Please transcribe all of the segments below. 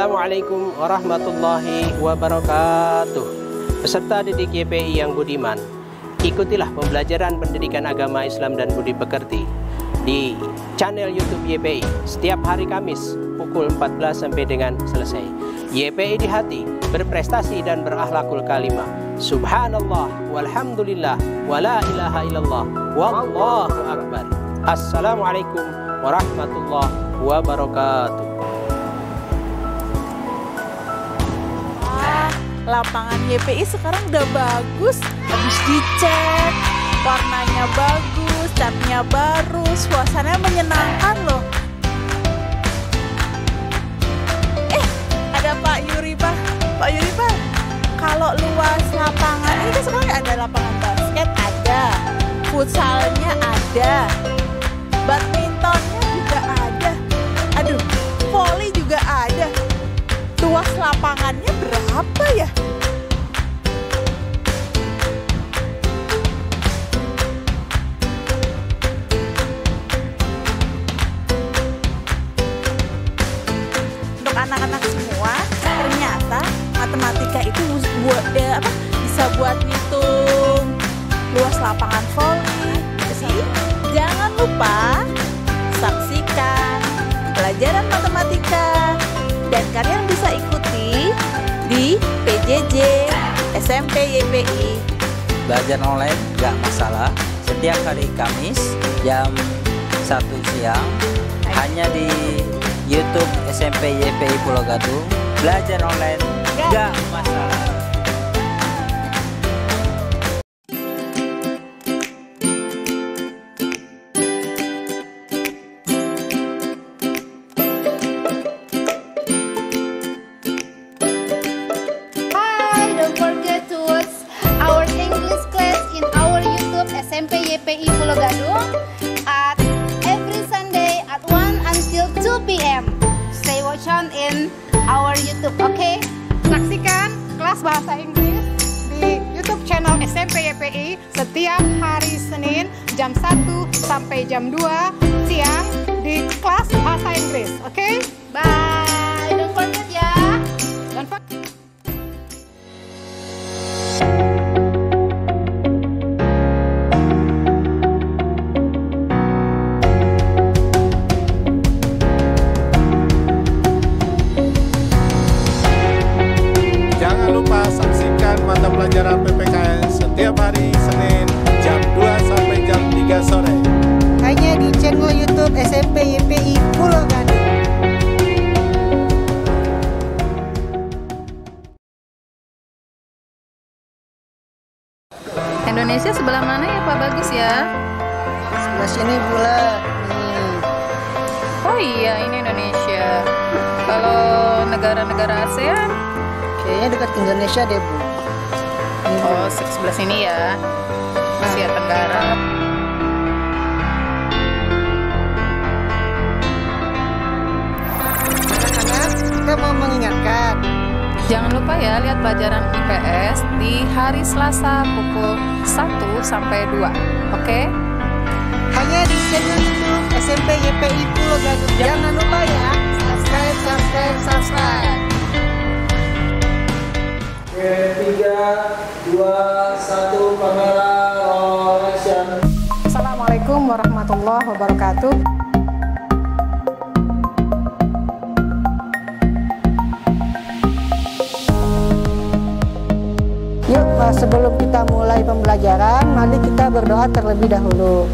Assalamualaikum warahmatullahi wabarakatuh. Peserta didik YPI yang budiman, ikutilah pembelajaran pendidikan agama Islam dan budi pekerti di channel YouTube YPI setiap hari Kamis pukul 14 sampai dengan selesai. YPI di hati, berprestasi dan berakhlakul kalimah. Subhanallah walhamdulillah wala ilaha illallah wallahu akbar. Assalamualaikum warahmatullahi wabarakatuh. Lapangan YPI sekarang udah bagus, habis dicek, warnanya bagus, catnya baru, suasananya menyenangkan loh. Ada Pak Yuri Pak. Pak Yuri Pak, kalau luas lapangan ini kan sekarang ada lapangan basket, ada futsalnya, ada badmintonnya juga ada, aduh, voli juga ada. Luas lapangannya berapa ya? Untuk anak-anak semua, ternyata matematika itu bisa buat ngitung luas lapangan voli. Jadi jangan lupa saksikan pelajaran matematika. Dan kalian bisa ikuti di PJJ SMP YPI. Belajar online gak masalah. Setiap hari Kamis jam 1 siang hanya di YouTube SMP YPI Pulau Gadung. Belajar online gak masalah. SMP YPI Pulau Gadung at every Sunday at 1 until 2 p.m. Stay watch on in our YouTube, okay? Saksikan kelas bahasa Inggris di YouTube channel SMP YPI setiap hari Senin jam 1 sampai jam 2 siang di kelas bahasa Inggris, okay? Bye. Don't forget ya. Don't forget. Mata pelajaran PPKN setiap hari Senin jam 2 sampai jam 3 sore. Hanya di channel YouTube SMP YPI Pulau Gadung. Indonesia sebelah mana ya Pak Bagus ya? Sebelah sini pula. Oh iya, ini Indonesia. Kalau negara-negara ASEAN? Kayaknya dekat Indonesia deh Bu. Oh, sebelah sini ya, Asia Tenggara. Anak-anak, kita mau mengingatkan. Jangan lupa ya lihat pelajaran IPS di hari Selasa pukul 1 sampai 2, oke? Hanya di channel YouTube SMP YPI Pulau Gadung. Jangan lupa ya, subscribe. 3, 2, 1, kamera roll action. Assalamualaikum warahmatullahi wabarakatuh. Yuk, sebelum kita mulai pembelajaran, mari kita berdoa terlebih dahulu.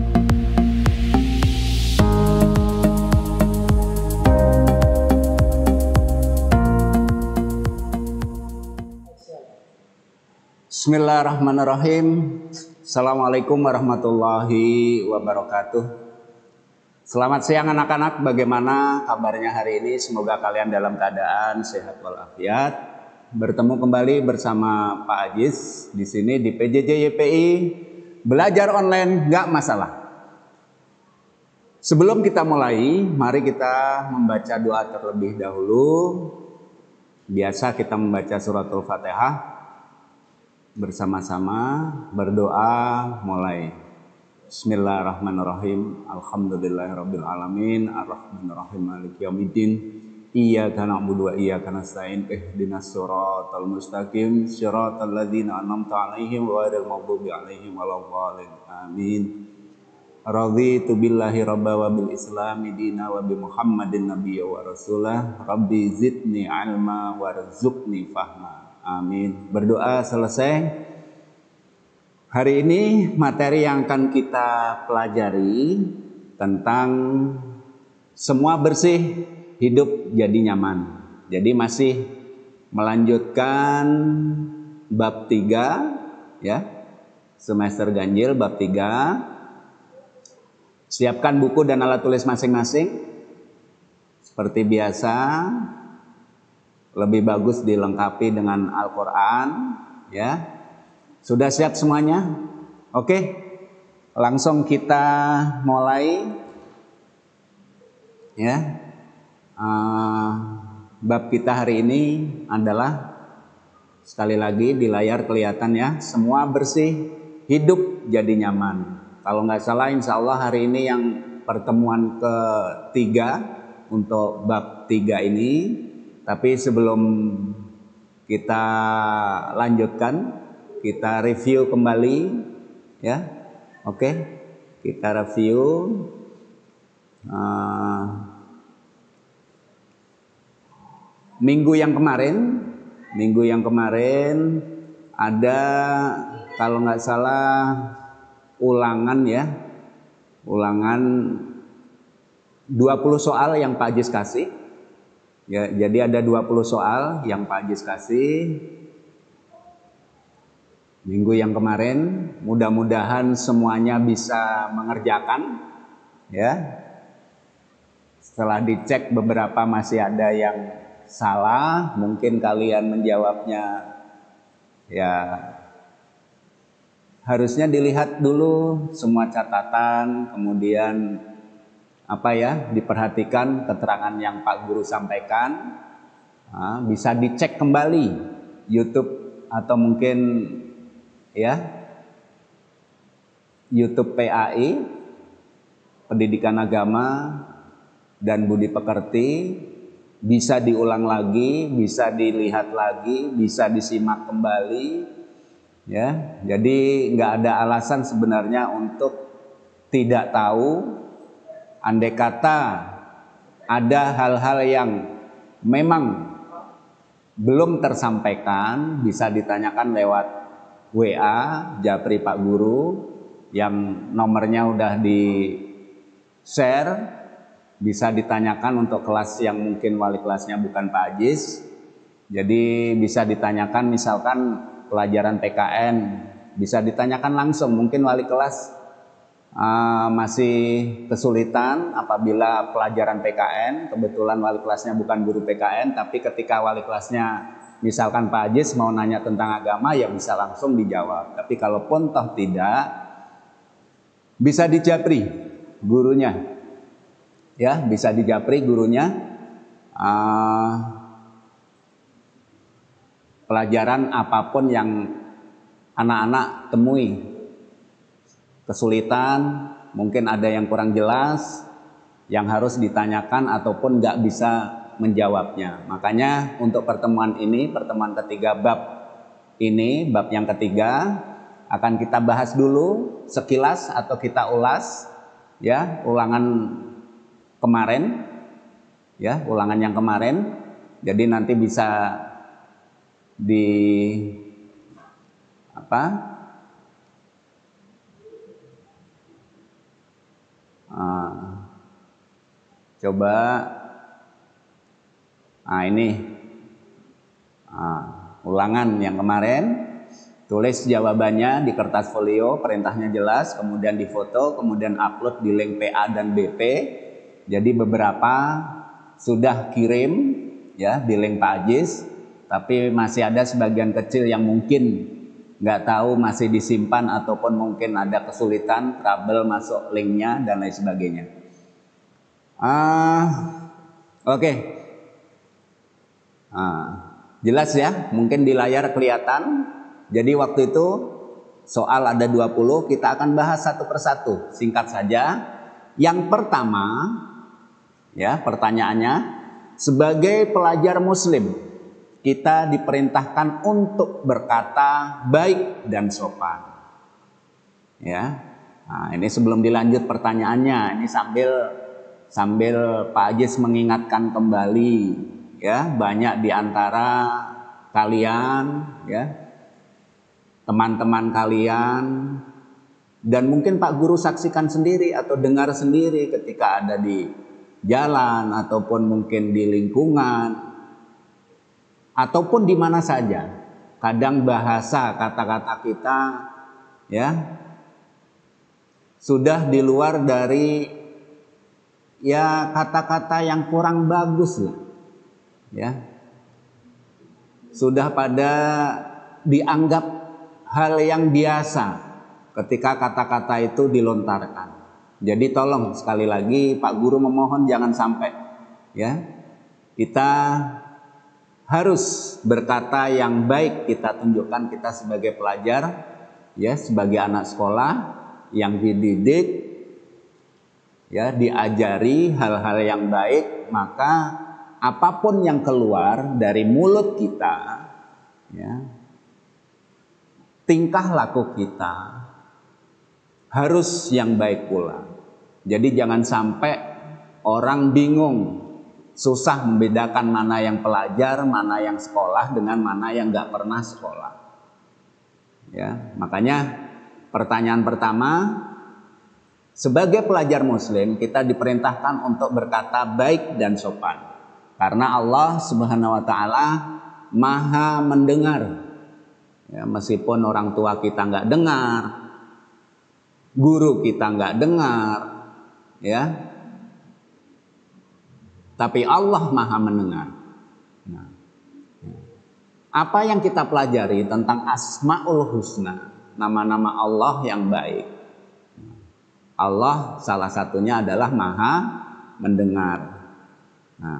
Bismillahirrahmanirrahim. Assalamualaikum warahmatullahi wabarakatuh. Selamat siang anak-anak, bagaimana kabarnya hari ini? Semoga kalian dalam keadaan sehat walafiat. Bertemu kembali bersama Pak Aziz di sini di PJJ YPI. Belajar online nggak masalah. Sebelum kita mulai, mari kita membaca doa terlebih dahulu. Biasa kita membaca suratul Fatihah. Bersama-sama berdoa mulai. Bismillahirrahmanirrahim. Alhamdulillahirabbil alamin, arrahmanirrahim, maliki yaumiddin. Iyyaka na'budu wa iyyaka nasta'in ihdinas siratal mustaqim siratal ladzina an'amta 'alaihim ghairil maghdubi 'alaihim waladdallin. Amin. Raditu billahi rabba wa bil islami dina wa bi Muhammadin nabiyya wa rasulah. Rabbi zidni ilma warzuqni fahma. Amin. Berdoa selesai. Hari ini materi yang akan kita pelajari tentang semua bersih, hidup jadi nyaman. Jadi masih melanjutkan bab 3 ya. Semester ganjil bab 3. Siapkan buku dan alat tulis masing-masing. Seperti biasa, lebih bagus dilengkapi dengan Al-Qur'an ya. Sudah siap semuanya? Oke. Langsung kita mulai ya. Bab kita hari ini adalah, sekali lagi di layar kelihatan ya, semua bersih, hidup jadi nyaman. Kalau nggak salah insya Allah hari ini yang pertemuan ketiga untuk bab 3 ini. Tapi sebelum kita lanjutkan, kita review kembali ya. Oke, kita review minggu yang kemarin ada kalau nggak salah ulangan ya, ulangan 20 soal yang Pak Ajis kasih ya. Jadi ada 20 soal yang Pak Ajis kasih minggu yang kemarin. Mudah-mudahan semuanya bisa mengerjakan ya. Setelah dicek beberapa masih ada yang salah, mungkin kalian menjawabnya ya harusnya dilihat dulu semua catatan, kemudian apa ya, diperhatikan keterangan yang Pak Guru sampaikan. Bisa dicek kembali YouTube atau mungkin ya YouTube PAI, Pendidikan Agama dan Budi Pekerti. Bisa diulang lagi, bisa dilihat lagi, bisa disimak kembali ya. Jadi nggak ada alasan sebenarnya untuk tidak tahu. Andai kata ada hal-hal yang memang belum tersampaikan, bisa ditanyakan lewat WA Japri Pak Guru yang nomornya udah di share. Bisa ditanyakan untuk kelas yang mungkin wali kelasnya bukan Pak Ajis. Jadi bisa ditanyakan misalkan pelajaran PKN, bisa ditanyakan langsung. Mungkin wali kelas masih kesulitan apabila pelajaran PKN, kebetulan wali kelasnya bukan guru PKN, tapi ketika wali kelasnya misalkan Pak Ajis mau nanya tentang agama, ya bisa langsung dijawab. Tapi kalaupun toh tidak, bisa dijapri gurunya. Ya, bisa dijapri gurunya. Pelajaran apapun yang anak-anak temui kesulitan, mungkin ada yang kurang jelas, yang harus ditanyakan ataupun nggak bisa menjawabnya. Makanya untuk pertemuan ini, pertemuan ketiga bab ini, bab yang ketiga, akan kita bahas dulu sekilas atau kita ulas ya ulangan kemarin ya, ulangan yang kemarin. Jadi nanti bisa di apa? Coba ini ulangan yang kemarin. Tulis jawabannya di kertas folio, perintahnya jelas, kemudian difoto, kemudian upload di link PA dan BP. Jadi beberapa sudah kirim ya di link Pak Ajis, tapi masih ada sebagian kecil yang mungkin nggak tahu, masih disimpan ataupun mungkin ada kesulitan trouble masuk linknya dan lain sebagainya. Oke. Jelas ya, mungkin di layar kelihatan. Jadi waktu itu soal ada 20, kita akan bahas satu persatu, singkat saja. Yang pertama ya, pertanyaannya, sebagai pelajar muslim, kita diperintahkan untuk berkata baik dan sopan. Ya. Nah, ini sebelum dilanjut pertanyaannya, ini sambil Pak Ajis mengingatkan kembali, ya, banyak di antara kalian, ya, teman-teman kalian, dan mungkin Pak Guru saksikan sendiri atau dengar sendiri ketika ada di jalan ataupun mungkin di lingkungan ataupun di mana saja. Kadang bahasa kata-kata kita, ya, sudah di luar dari, ya, kata-kata yang kurang bagus lah, ya, sudah pada dianggap hal yang biasa ketika kata-kata itu dilontarkan. Jadi tolong sekali lagi Pak Guru memohon jangan sampai, ya, kita harus berkata yang baik. Kita tunjukkan kita sebagai pelajar, ya, sebagai anak sekolah yang dididik, ya, diajari hal-hal yang baik, maka apapun yang keluar dari mulut kita, ya, tingkah laku kita harus yang baik pula. Jadi jangan sampai orang bingung, susah membedakan mana yang pelajar, mana yang sekolah dengan mana yang nggak pernah sekolah. Ya, makanya pertanyaan pertama, sebagai pelajar muslim kita diperintahkan untuk berkata baik dan sopan. Karena Allah Subhanahu wa taala Maha mendengar. Ya, meskipun orang tua kita nggak dengar, guru kita nggak dengar, ya, tapi Allah Maha mendengar. Nah, apa yang kita pelajari tentang Asmaul Husna, nama-nama Allah yang baik. Allah salah satunya adalah Maha mendengar. Nah,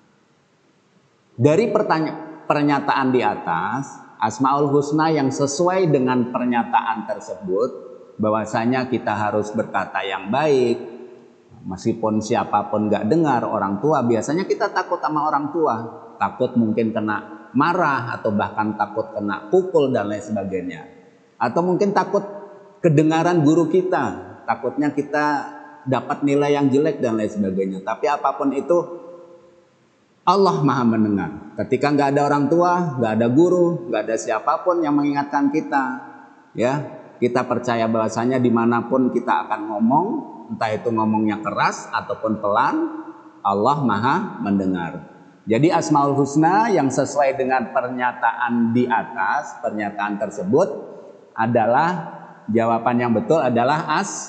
dari pernyataan di atas, Asmaul Husna yang sesuai dengan pernyataan tersebut, bahwasanya kita harus berkata yang baik, meskipun siapapun gak dengar, orang tua, biasanya kita takut sama orang tua, takut mungkin kena marah atau bahkan takut kena pukul dan lain sebagainya, atau mungkin takut kedengaran guru kita, takutnya kita dapat nilai yang jelek dan lain sebagainya. Tapi apapun itu, Allah Maha mendengar. Ketika nggak ada orang tua, nggak ada guru, nggak ada siapapun yang mengingatkan kita, ya, kita percaya bahwasanya dimanapun kita akan ngomong, entah itu ngomongnya keras ataupun pelan, Allah Maha mendengar. Jadi Asmaul Husna yang sesuai dengan pernyataan di atas, pernyataan tersebut adalah, jawaban yang betul adalah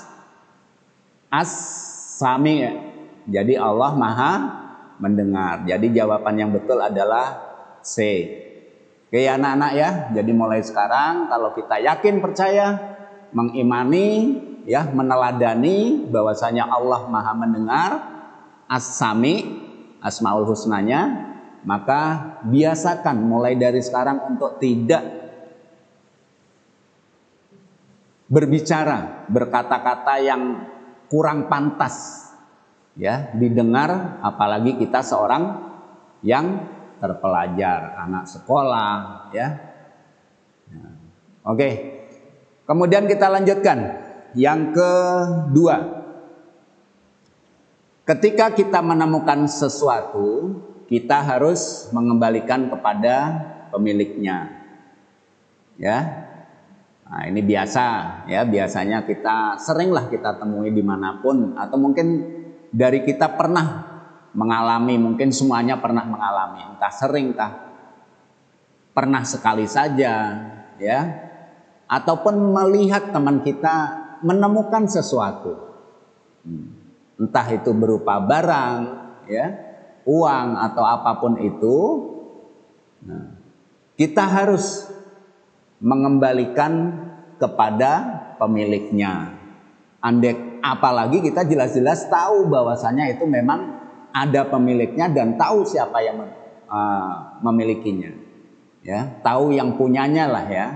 As-Sami. Jadi Allah Maha mendengar. Jadi jawaban yang betul adalah C. Oke anak-anak ya. Jadi mulai sekarang kalau kita yakin, percaya, mengimani, ya, meneladani bahwasanya Allah Maha mendengar, As-Sami, Asmaul Husnanya, maka biasakan mulai dari sekarang untuk tidak berbicara, berkata-kata yang kurang pantas, ya, didengar, apalagi kita seorang yang terpelajar, anak sekolah, ya. Oke. Kemudian kita lanjutkan yang kedua. Ketika kita menemukan sesuatu, kita harus mengembalikan kepada pemiliknya. Ya. Nah, ini biasa, ya, biasanya kita seringlah kita temui dimanapun, atau mungkin dari kita pernah mengalami, mungkin semuanya pernah mengalami, entah sering, entah pernah sekali saja, ya, ataupun melihat teman kita menemukan sesuatu, entah itu berupa barang, ya, uang atau apapun itu. Nah, kita harus mengembalikan kepada pemiliknya. Apalagi kita jelas-jelas tahu bahwasanya itu memang ada pemiliknya dan tahu siapa yang memilikinya, ya, tahu yang punyanya lah, ya.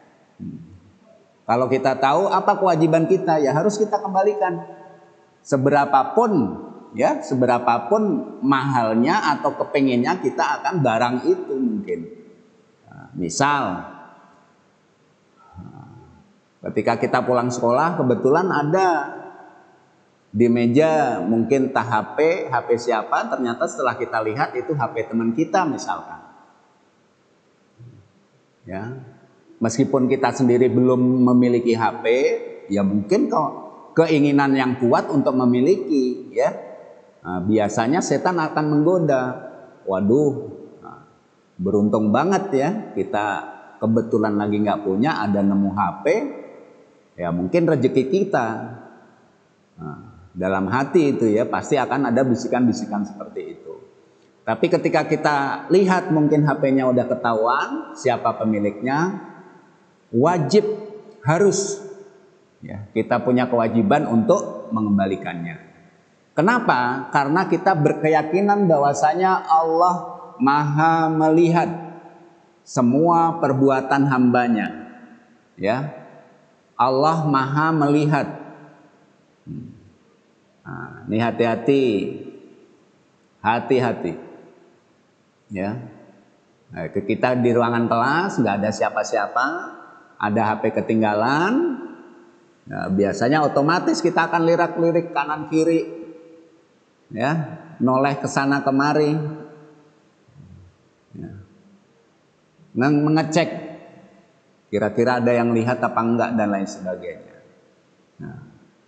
Kalau kita tahu apa kewajiban kita, ya harus kita kembalikan. Seberapapun ya, seberapapun mahalnya atau kepengennya kita akan barang itu mungkin. Nah, misal ketika kita pulang sekolah kebetulan ada di meja mungkin entah HP siapa, ternyata setelah kita lihat itu HP teman kita misalkan. Ya. Meskipun kita sendiri belum memiliki HP, ya mungkin kok keinginan yang kuat untuk memiliki, ya. Nah, biasanya setan akan menggoda. Waduh, nah, beruntung banget ya kita kebetulan lagi nggak punya, ada nemu HP, ya mungkin rezeki kita. Nah, dalam hati itu ya pasti akan ada bisikan-bisikan seperti itu. Tapi ketika kita lihat mungkin HP-nya udah ketahuan siapa pemiliknya, wajib harus ya kita punya kewajiban untuk mengembalikannya. Kenapa? Karena kita berkeyakinan bahwasanya Allah Maha melihat semua perbuatan hambanya. Ya, Allah Maha melihat. Nah, ini hati-hati, ya. Nah, kita di ruangan kelas nggak ada siapa-siapa, ada HP ketinggalan, nah, biasanya otomatis kita akan lirak-lirik kanan kiri, ya, noleh ke sana kemari, ya. Mengecek kira-kira ada yang lihat apa enggak dan lain sebagainya. Nah.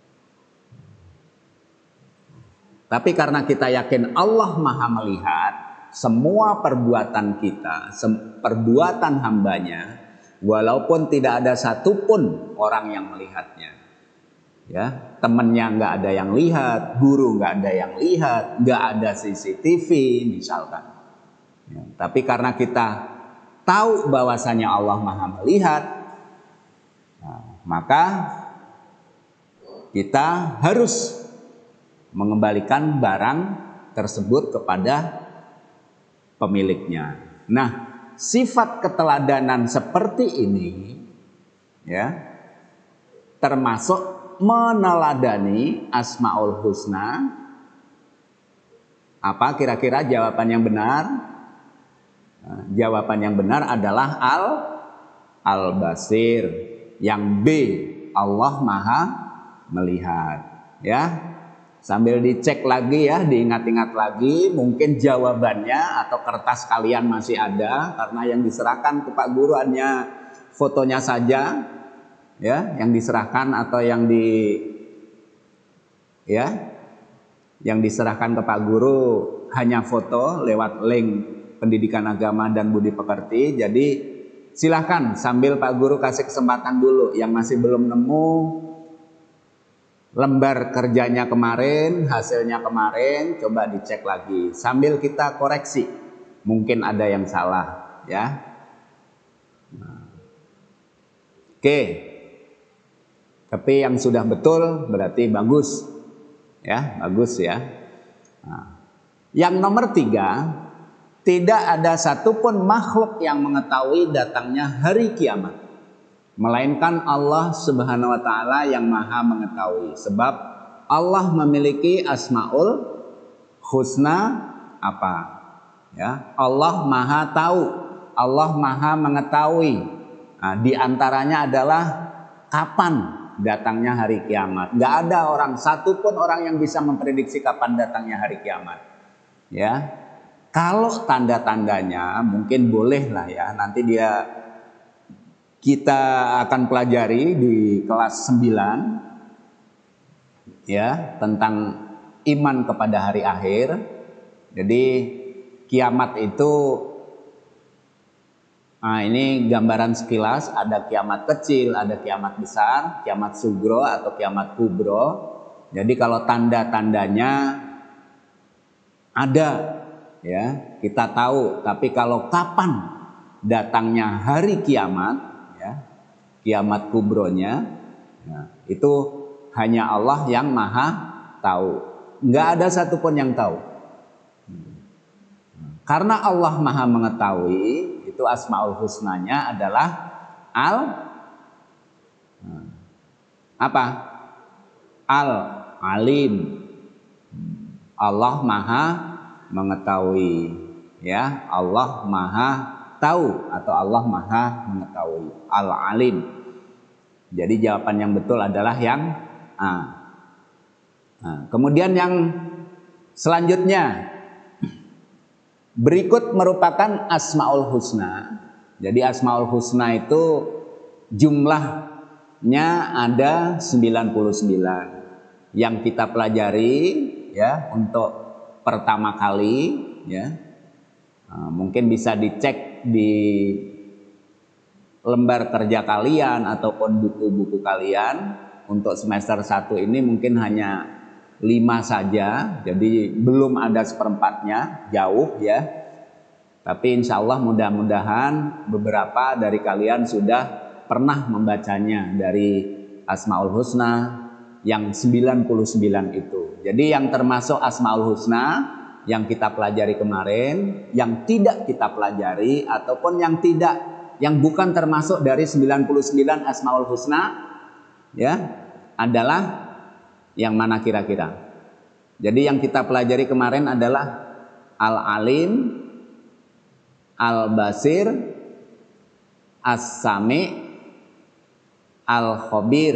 Tapi karena kita yakin Allah Maha melihat semua perbuatan kita, perbuatan hambanya, walaupun tidak ada satupun orang yang melihatnya. Ya, temennya nggak ada yang lihat, guru nggak ada yang lihat, nggak ada CCTV misalkan. Ya, tapi karena kita tahu bahwasanya Allah Maha melihat, nah, maka kita harus mengembalikan barang tersebut kepada pemiliknya. Nah, sifat keteladanan seperti ini ya termasuk meneladani Asmaul Husna. Apa kira-kira jawaban yang benar? Nah, jawaban yang benar adalah Al-Basir. Yang B, Allah Maha melihat. Ya. Sambil dicek lagi ya, diingat-ingat lagi, mungkin jawabannya atau kertas kalian masih ada, karena yang diserahkan ke Pak Guru hanya fotonya saja, ya, yang diserahkan atau yang diserahkan ke Pak Guru hanya foto lewat link Pendidikan Agama dan Budi Pekerti. Jadi silahkan sambil Pak Guru kasih kesempatan dulu yang masih belum nemu lembar kerjanya kemarin, hasilnya kemarin, coba dicek lagi sambil kita koreksi. Mungkin ada yang salah, ya. Nah. Oke. Tapi yang sudah betul berarti bagus. Ya, bagus ya. Nah. Yang nomor 3, tidak ada satupun makhluk yang mengetahui datangnya hari kiamat, melainkan Allah Subhanahu wa taala yang Maha mengetahui. Sebab Allah memiliki Asmaul Husna apa? Ya, Allah Maha tahu, Allah Maha mengetahui. Nah, di antaranya adalah kapan datangnya hari kiamat. Gak ada orang satupun orang yang bisa memprediksi kapan datangnya hari kiamat. Ya, kalau tanda-tandanya mungkin boleh lah ya. Nanti kita akan pelajari di kelas 9 ya tentang iman kepada hari akhir. Jadi kiamat itu ini gambaran sekilas, ada kiamat kecil, ada kiamat besar, kiamat sugro atau kiamat kubro. Jadi kalau tanda-tandanya ada ya, kita tahu, tapi kalau kapan datangnya hari kiamat, kiamat kubronya, nah, itu hanya Allah yang Maha tahu. Nggak ada satupun yang tahu. Karena Allah Maha mengetahui, itu Asmaul Husnanya adalah Al-Alim. Allah Maha mengetahui, ya. Allah Maha tahu atau Allah Maha mengetahui. Al-Alim. Jadi jawaban yang betul adalah yang A. Nah, kemudian yang selanjutnya, berikut merupakan Asmaul Husna. Jadi Asmaul Husna itu jumlahnya ada 99 yang kita pelajari ya untuk pertama kali ya. Mungkin bisa dicek di lembar kerja kalian ataupun buku-buku kalian. Untuk semester 1 ini mungkin hanya 5 saja, jadi belum ada seperempatnya, jauh ya. Tapi insya Allah mudah-mudahan beberapa dari kalian sudah pernah membacanya dari Asmaul Husna yang 99 itu. Jadi yang termasuk Asmaul Husna yang kita pelajari kemarin, yang tidak kita pelajari ataupun yang bukan termasuk dari 99 Asmaul Husna ya, adalah yang mana kira-kira? Jadi yang kita pelajari kemarin adalah Al-Alim, Al-Basir, As-Sami, Al-Khabir.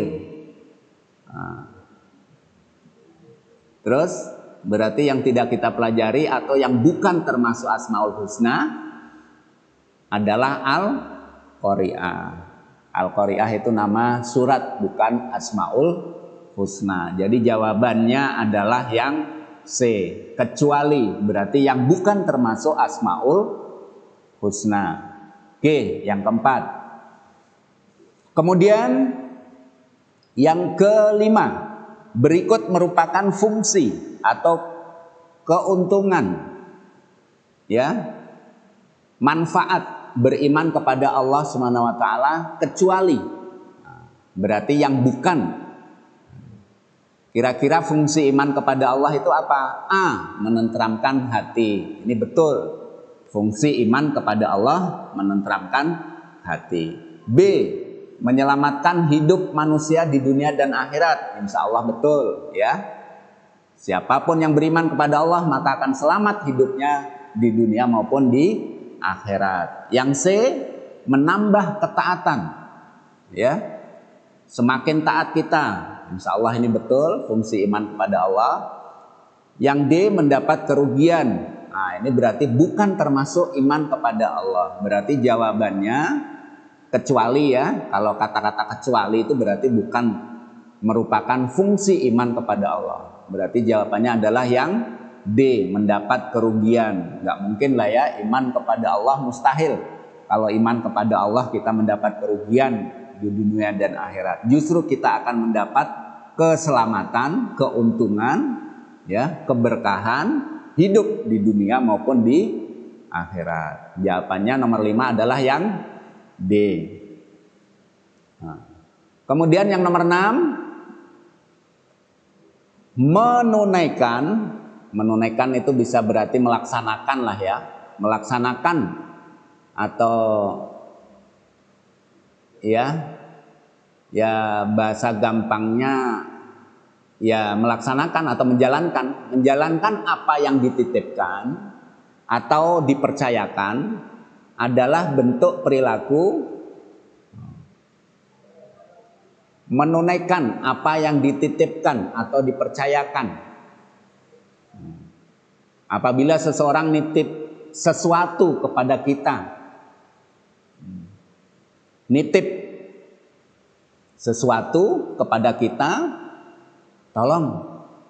Terus berarti yang tidak kita pelajari atau yang bukan termasuk Asmaul Husna adalah Al-Qari'ah. Al-Qari'ah itu nama surat, bukan Asmaul Husna. Jadi jawabannya adalah yang C, kecuali, berarti yang bukan termasuk Asmaul Husna. G, yang keempat. Kemudian yang kelima, berikut merupakan fungsi atau keuntungan ya, manfaat beriman kepada Allah Subhanahu wa taala, kecuali, berarti yang bukan. Kira-kira fungsi iman kepada Allah itu apa? A, menenteramkan hati. Ini betul. Fungsi iman kepada Allah menenteramkan hati. B, menyelamatkan hidup manusia di dunia dan akhirat. Insya Allah betul ya. Siapapun yang beriman kepada Allah maka akan selamat hidupnya di dunia maupun di akhirat. Yang C, menambah ketaatan ya. Semakin taat kita, insya Allah ini betul fungsi iman kepada Allah. Yang D, mendapat kerugian. Nah ini berarti bukan termasuk iman kepada Allah. Berarti jawabannya kecuali ya. Kalau kata-kata kecuali itu berarti bukan merupakan fungsi iman kepada Allah. Berarti jawabannya adalah yang D, mendapat kerugian. Nggak mungkin lah ya iman kepada Allah, mustahil. Kalau iman kepada Allah kita mendapat kerugian di dunia dan akhirat. Justru kita akan mendapat keselamatan, keuntungan, ya, keberkahan hidup di dunia maupun di akhirat. Jawabannya nomor 5 adalah yang D. Nah. Kemudian yang nomor 6, menunaikan itu bisa berarti melaksanakan lah ya, melaksanakan atau ya bahasa gampangnya ya melaksanakan atau menjalankan apa yang dititipkan atau dipercayakan adalah bentuk perilaku menunaikan apa yang dititipkan atau dipercayakan. Apabila seseorang nitip sesuatu kepada kita, nitip sesuatu kepada kita, tolong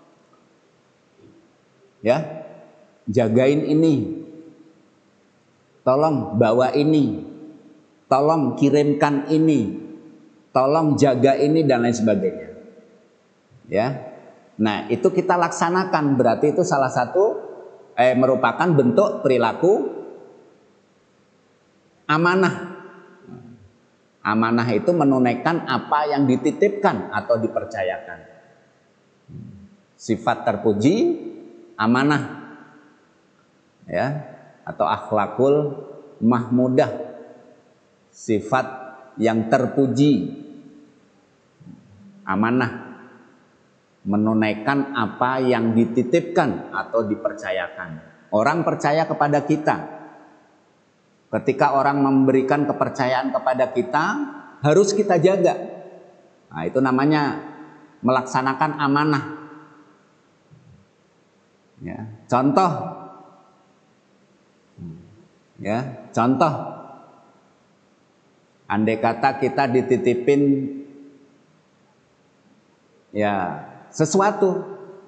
ya jagain ini, tolong bawa ini, tolong kirimkan ini, tolong jaga ini dan lain sebagainya ya. Nah itu kita laksanakan, berarti itu salah satu merupakan bentuk perilaku amanah. Amanah itu menunaikan apa yang dititipkan atau dipercayakan. Sifat terpuji amanah ya, atau akhlakul mahmudah, sifat yang terpuji amanah. menunaikan apa yang dititipkan atau dipercayakan. Orang percaya kepada kita. Ketika orang memberikan kepercayaan kepada kita, harus kita jaga. Nah, itu namanya melaksanakan amanah. Ya, contoh. Ya, contoh. Andai kata kita dititipin ya sesuatu,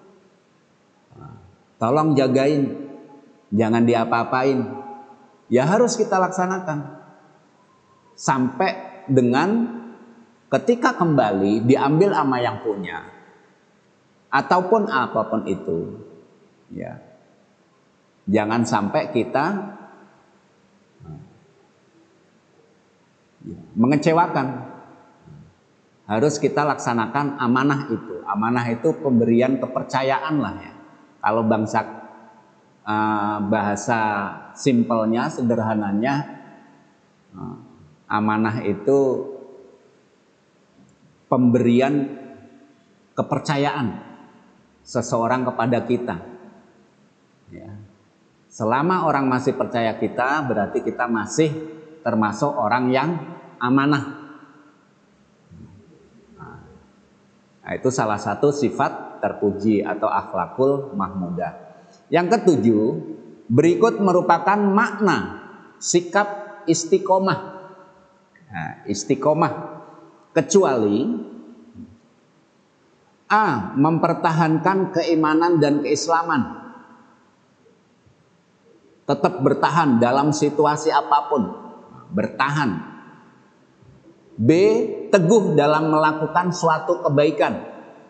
tolong jagain, jangan diapa-apain, ya harus kita laksanakan sampai dengan ketika kembali diambil sama yang punya ataupun apapun itu, ya jangan sampai kita mengecewakan. Harus kita laksanakan amanah itu. Amanah itu pemberian kepercayaan lah ya. Kalau bahasa simpelnya, sederhananya, amanah itu pemberian kepercayaan seseorang kepada kita. Ya. Selama orang masih percaya kita, berarti kita masih termasuk orang yang amanah. Nah, itu salah satu sifat terpuji atau akhlakul mahmudah. Yang ketujuh, berikut merupakan makna sikap istiqomah. Nah, istiqomah kecuali A. Mempertahankan keimanan dan keislaman, tetap bertahan dalam situasi apapun, bertahan. B. Teguh dalam melakukan suatu kebaikan.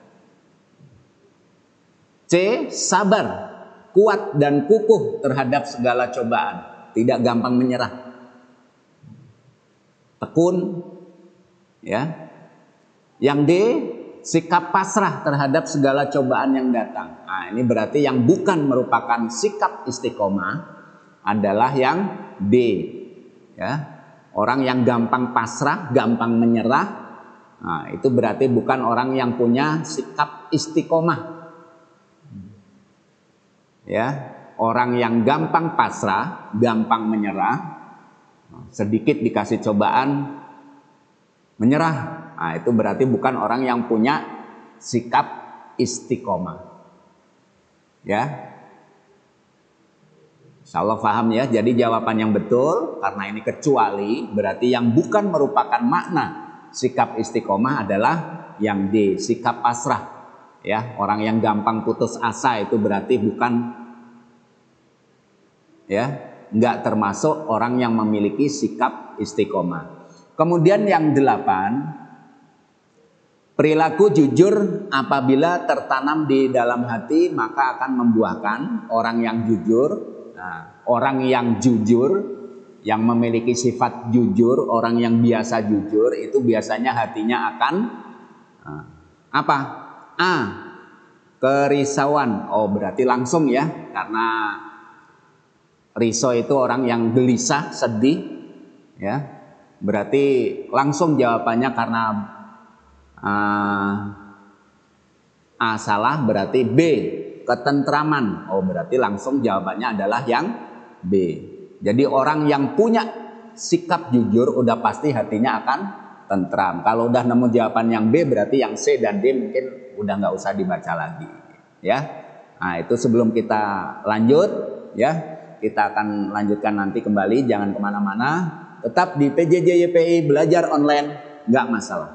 C. Sabar, kuat dan kukuh terhadap segala cobaan, tidak gampang menyerah, tekun, ya. Yang D. Sikap pasrah terhadap segala cobaan yang datang. Nah, ini berarti yang bukan merupakan sikap istiqomah adalah yang D, ya. Orang yang gampang pasrah, gampang menyerah, nah, itu berarti bukan orang yang punya sikap istiqomah. Ya, orang yang gampang pasrah, gampang menyerah, sedikit dikasih cobaan, menyerah. Nah, itu berarti bukan orang yang punya sikap istiqomah. Ya. Insya Allah paham ya. Jadi jawaban yang betul, karena ini kecuali, berarti yang bukan merupakan makna sikap istiqomah adalah yang D, sikap pasrah. Ya, orang yang gampang putus asa itu berarti bukan, ya, nggak termasuk orang yang memiliki sikap istiqomah. Kemudian yang 8, perilaku jujur apabila tertanam di dalam hati maka akan membuahkan. Orang yang jujur. Nah, orang yang jujur, yang memiliki sifat jujur, orang yang biasa jujur, itu biasanya hatinya akan apa? A. Kerisauan. Oh, berarti langsung ya, karena risau itu orang yang gelisah, sedih, ya. Berarti langsung jawabannya karena A salah, berarti B. Ketentraman. Oh, berarti langsung jawabannya adalah yang B. Jadi orang yang punya sikap jujur udah pasti hatinya akan tentram. Kalau udah nemu jawaban yang B, berarti yang C dan D mungkin udah nggak usah dibaca lagi, ya. Nah, itu sebelum kita lanjut, ya, kita akan lanjutkan nanti kembali. Jangan kemana-mana, tetap di PJJ YPI belajar online, nggak masalah.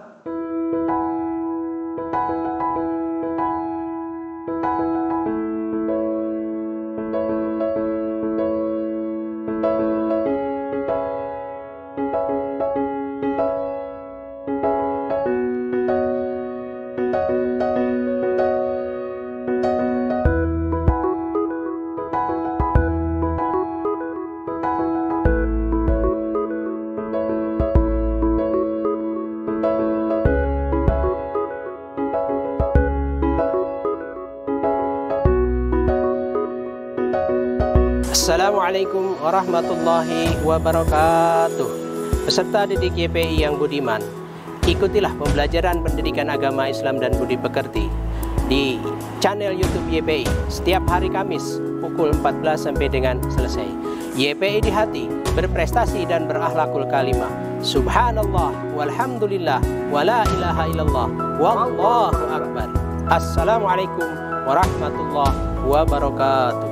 Assalamualaikum warahmatullahi wabarakatuh. Peserta didik YPI yang budiman, ikutilah pembelajaran pendidikan agama Islam dan budi pekerti di channel YouTube YPI setiap hari Kamis pukul 14 sampai dengan selesai. YPI di hati, berprestasi dan berakhlakul kalimah. Subhanallah walhamdulillah wala ilaha illallah wallahu akbar. Assalamualaikum warahmatullahi wabarakatuh.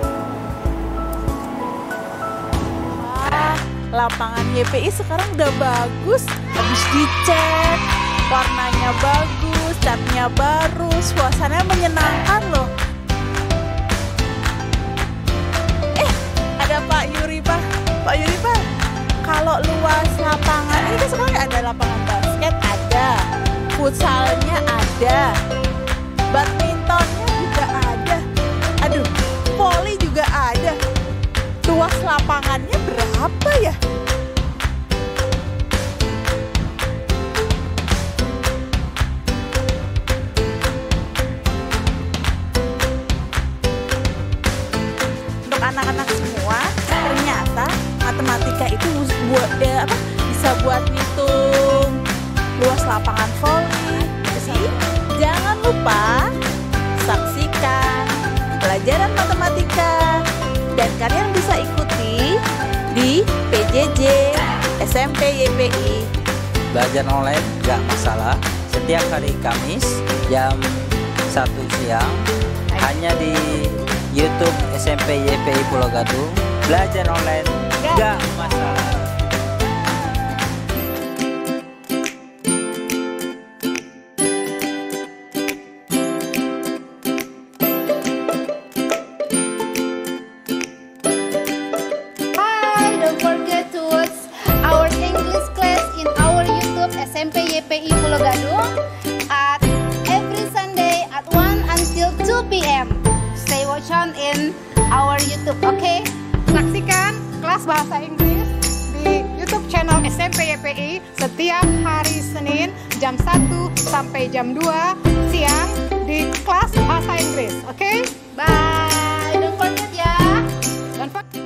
Wah, lapangan YPI sekarang udah bagus, habis dicat, warnanya bagus, catnya baru, suasananya menyenangkan loh. Ada Pak Yuri Pak. Pak Yuri Pak, kalau luas lapangan ini kan sekarang ada lapangan basket, ada futsalnya, ada badmintonnya juga ada, aduh, voli juga ada. Luas lapangannya berapa ya? Untuk anak-anak semua, ternyata matematika itu bisa buat ngitung luas lapangan voli. Jadi jangan lupa saksikan pelajaran matematika dan kalian bisa ikuti di PJJ SMP YPI. Belajar online gak masalah, setiap hari Kamis jam 1 siang hanya di YouTube SMP YPI Pulau Gadung. Belajar online gak masalah. Hi, don't forget to watch our English class in our YouTube SMP YPI Pulau Gadung at every Sunday at 1 until 2 p.m. Stay watch on in our YouTube, okay? Saksikan kelas bahasa Inggris di YouTube channel SMP YPI setiap hari Senin jam 1 sampai jam 2 siang di kelas bahasa Inggris. Oke? Bye, don't forget ya. Don't forget.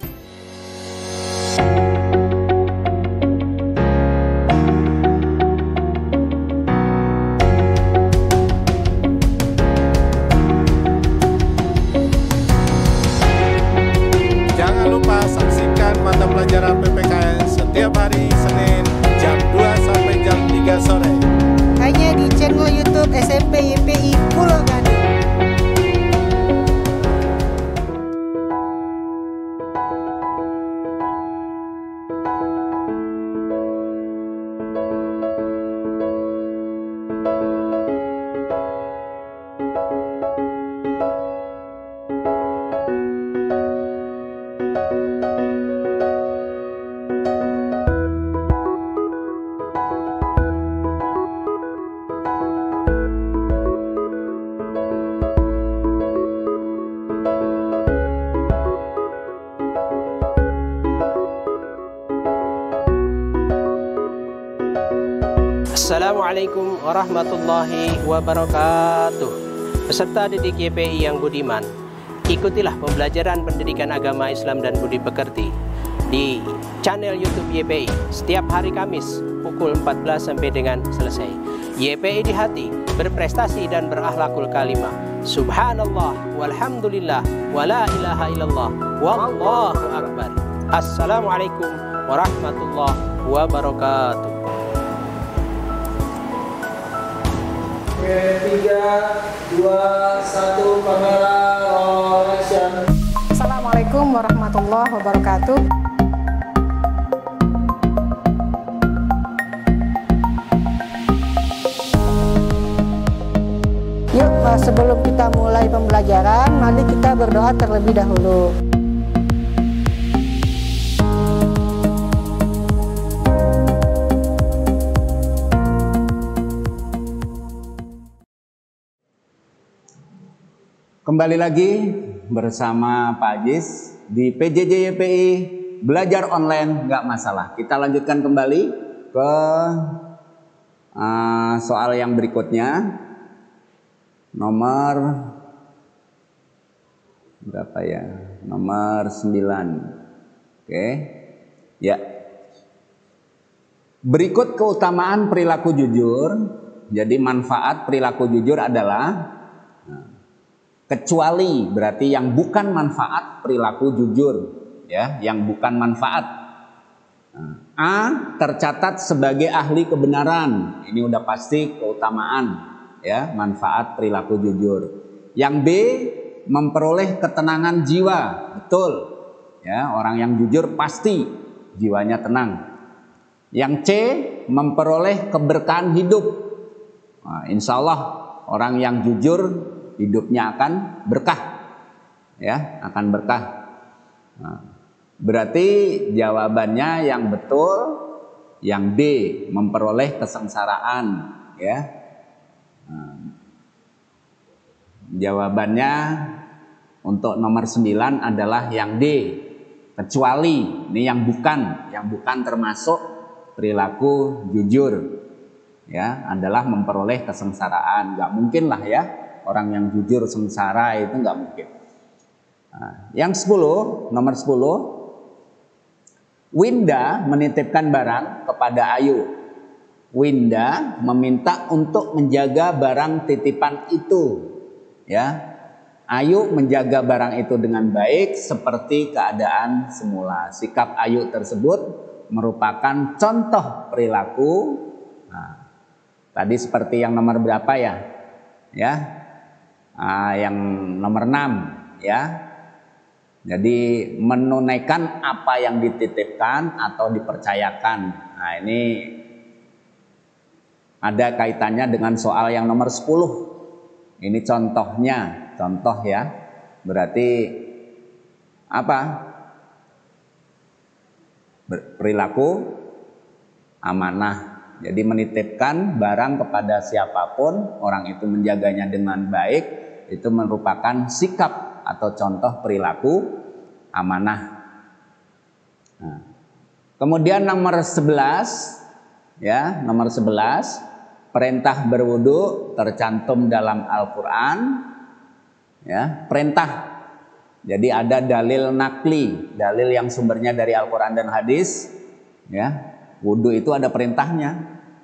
Jangan lupa saksikan mata pelajaran PPKN setiap hari Senin jam 2 sampai jam 3 sore. Hanya di channel YouTube SMP YPI Pulau Gadung. Assalamualaikum warahmatullahi wabarakatuh. Peserta didik YPI yang budiman, ikutilah pembelajaran pendidikan agama Islam dan budi pekerti di channel YouTube YPI setiap hari Kamis pukul 14 sampai dengan selesai. YPI di hati, berprestasi dan berakhlakul kalimah. Subhanallah walhamdulillah wala ilaha illallah wallahu akbar. Assalamualaikum warahmatullahi wabarakatuh. 3, 2, 1, kamera roll action. Assalamualaikum warahmatullahi wabarakatuh. Yuk, sebelum kita mulai pembelajaran, mari kita berdoa terlebih dahulu. Kembali lagi bersama Pak Ajis di PJJ YPI Belajar Online Nggak Masalah. Kita lanjutkan kembali ke soal yang berikutnya. Nomor berapa ya? Nomor 9. Oke. Ya. Berikut keutamaan perilaku jujur. Jadi manfaat perilaku jujur adalah Nah, kecuali berarti yang bukan manfaat perilaku jujur, ya, yang bukan manfaat. Nah, A tercatat sebagai ahli kebenaran, ini udah pasti keutamaan, ya, manfaat perilaku jujur. Yang B memperoleh ketenangan jiwa, betul, ya, orang yang jujur pasti jiwanya tenang. Yang C memperoleh keberkahan hidup. Nah, insya Allah orang yang jujur hidupnya akan berkah, ya, akan berkah. Nah, berarti jawabannya yang betul yang B, memperoleh kesengsaraan, ya. Nah, jawabannya untuk nomor 9 adalah yang D, kecuali. Ini yang bukan termasuk perilaku jujur, ya, adalah memperoleh kesengsaraan. Nggak mungkin lah, ya, orang yang jujur sengsara itu nggak mungkin. Nah, yang 10, nomor 10, Winda menitipkan barang kepada Ayu. Winda meminta untuk menjaga barang titipan itu, ya. Ayu menjaga barang itu dengan baik seperti keadaan semula. Sikap Ayu tersebut merupakan contoh perilaku. Nah, tadi seperti yang nomor berapa, ya? Ya, yang nomor 6, ya. Jadi menunaikan apa yang dititipkan atau dipercayakan. Nah, ini ada kaitannya dengan soal yang nomor 10. Ini contohnya, contoh, ya. Berarti apa? Perilaku amanah. Jadi menitipkan barang kepada siapapun, orang itu menjaganya dengan baik, itu merupakan sikap atau contoh perilaku amanah. Nah, kemudian nomor 11, ya, nomor 11, perintah berwudu tercantum dalam Al-Quran, ya, perintah. Jadi ada dalil nakli, dalil yang sumbernya dari Al-Quran dan hadis, ya. Wudu itu ada perintahnya.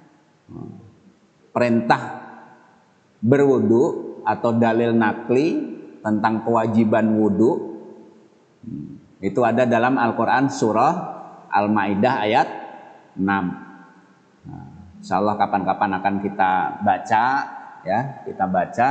Perintah berwudu atau dalil nakli tentang kewajiban wudu itu ada dalam Al-Quran surah Al-Maidah ayat 6. Nah, insya Allah kapan-kapan akan kita baca, ya, kita baca,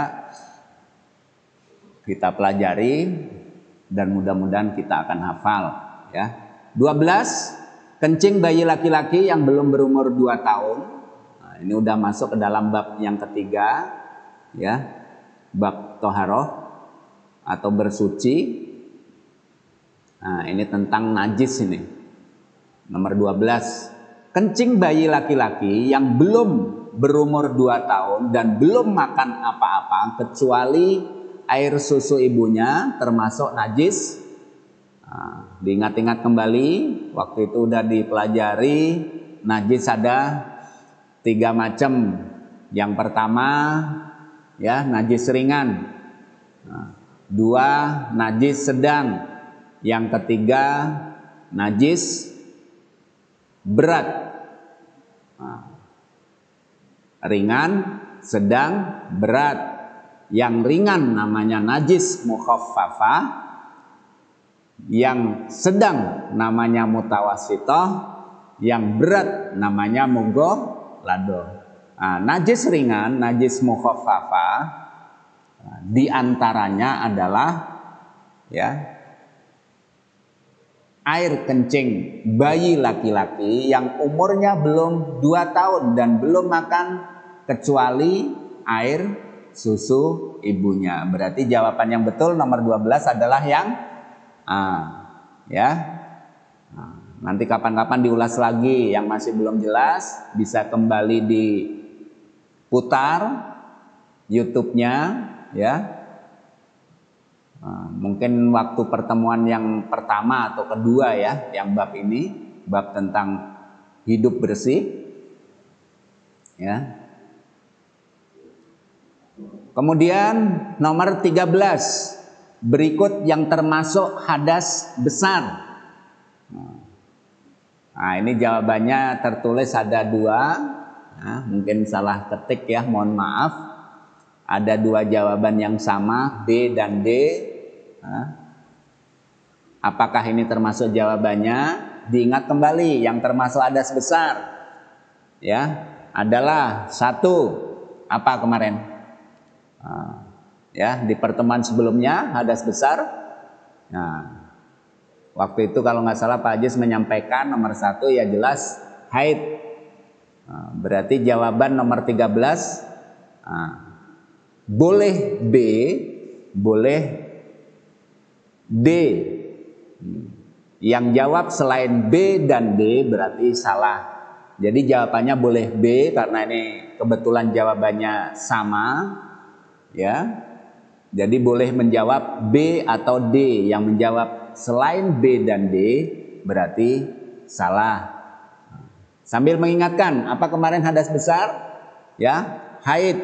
kita pelajari, dan mudah-mudahan kita akan hafal, ya. 12, kencing bayi laki-laki yang belum berumur 2 tahun. Nah, ini udah masuk ke dalam bab yang ketiga, ya, bab toharoh atau bersuci. Nah, ini tentang najis ini. Nomor 12, kencing bayi laki-laki yang belum berumur 2 tahun dan belum makan apa-apa kecuali air susu ibunya termasuk najis. Nah, diingat-ingat kembali, waktu itu udah dipelajari, najis ada 3 macam. Yang pertama, ya, najis ringan. Nah, 2, najis sedang. Yang ketiga, najis berat. Nah, ringan, sedang, berat. Yang ringan namanya najis mukhaffafah, yang sedang namanya mutawassithah, yang berat namanya mughalladah. Nah, najis ringan, najis mukhaffafah, di antaranya adalah, ya, air kencing bayi laki-laki yang umurnya belum 2 tahun dan belum makan kecuali air susu ibunya. Berarti jawaban yang betul nomor 12 adalah yang A, ya. Nah, nanti kapan-kapan diulas lagi, yang masih belum jelas bisa kembali diputar YouTube-nya, ya. Nah, mungkin waktu pertemuan yang pertama atau kedua, ya, yang bab ini, bab tentang hidup bersih, ya. Kemudian nomor 13, berikut yang termasuk hadas besar. Nah, ini jawabannya tertulis ada 2. Nah, mungkin salah ketik, ya, mohon maaf. ada dua jawaban yang sama, B dan D. Apakah ini termasuk jawabannya? Diingat kembali, yang termasuk hadas besar ya adalah satu, apa kemarin? Ya, di pertemuan sebelumnya hadas besar. Nah, waktu itu kalau nggak salah Pak Ajis menyampaikan nomor satu ya jelas haid. Berarti jawaban nomor 13 boleh B, boleh D. Yang jawab selain B dan D berarti salah. Jadi jawabannya boleh B karena ini kebetulan jawabannya sama ya. Jadi boleh menjawab B atau D. Yang menjawab selain B dan D berarti salah. Sambil mengingatkan, apa kemarin hadas besar? Ya, haid,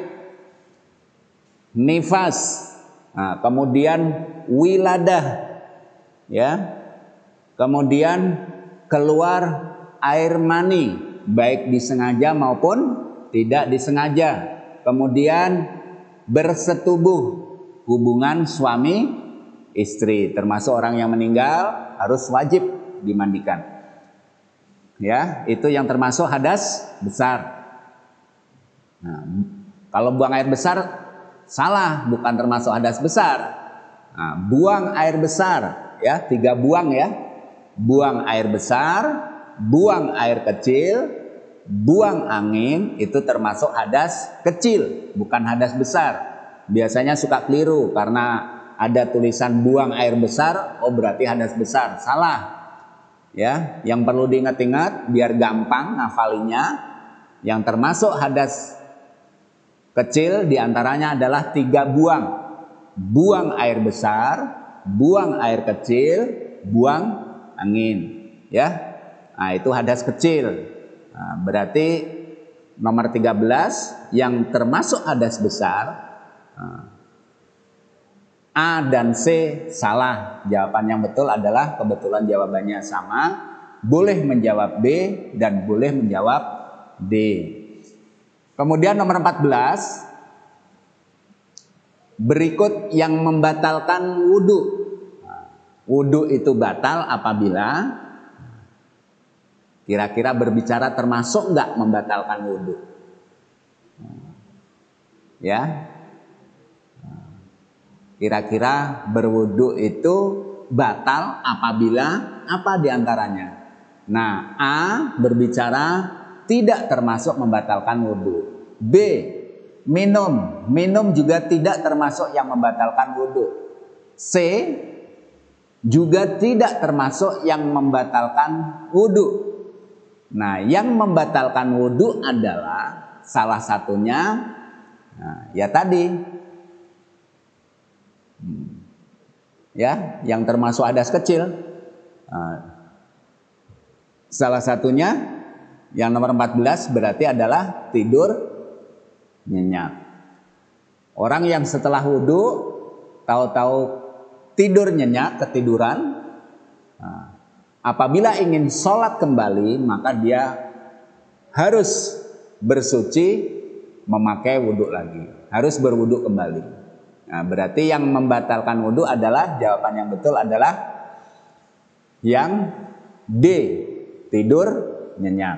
nifas, kemudian wiladah, ya, kemudian keluar air mani, baik disengaja maupun tidak disengaja. Kemudian bersetubuh, hubungan suami istri, termasuk orang yang meninggal harus wajib dimandikan. Ya, itu yang termasuk hadas besar. Nah, kalau buang air besar salah, bukan termasuk hadas besar. Nah, buang air besar, ya 3 buang ya. Buang air besar, buang air kecil, buang angin, itu termasuk hadas kecil, bukan hadas besar. Biasanya suka keliru karena ada tulisan buang air besar, oh berarti hadas besar. Salah. Ya, yang perlu diingat-ingat biar gampang ngafalinya, yang termasuk hadas kecil diantaranya adalah 3 buang. Buang air besar, buang air kecil, buang angin. Ya, nah, itu hadas kecil. Nah, berarti nomor 13 yang termasuk hadas besar, A dan C salah. Jawaban yang betul adalah kebetulan jawabannya sama. Boleh menjawab B dan boleh menjawab D. Kemudian nomor 14. Berikut yang membatalkan wudhu. Wudhu itu batal apabila, kira-kira berbicara termasuk enggak membatalkan wudhu? Ya. Kira-kira berwudu itu batal apabila apa diantaranya? Nah, A berbicara tidak termasuk membatalkan wudu. B, minum juga tidak termasuk yang membatalkan wudu. C, juga tidak termasuk yang membatalkan wudu. Nah, yang membatalkan wudu adalah salah satunya, ya tadi. Ya, yang termasuk hadas kecil. Salah satunya yang nomor 14 berarti adalah tidur nyenyak. Orang yang setelah wudhu tahu-tahu tidur nyenyak, ketiduran, apabila ingin sholat kembali maka dia harus bersuci, memakai wudhu lagi, harus berwudhu kembali. Nah, berarti yang membatalkan wudhu adalah, jawaban yang betul adalah yang D, tidur nyenyak.